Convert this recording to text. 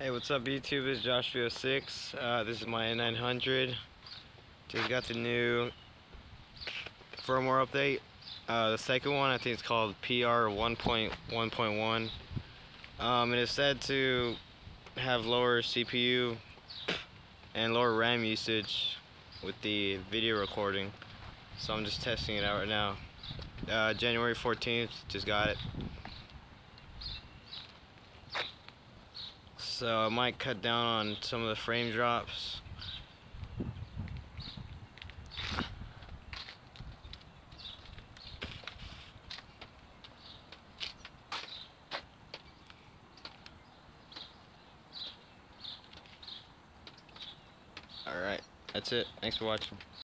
Hey, what's up YouTube? It's Joshua6. This is my N900. Just got the new firmware update. The second one, I think it's called PR1.1. It is said to have lower CPU and lower RAM usage with the video recording. So I'm just testing it out right now. January 14th, just got it. So I might cut down on some of the frame drops. Alright, that's it. Thanks for watching.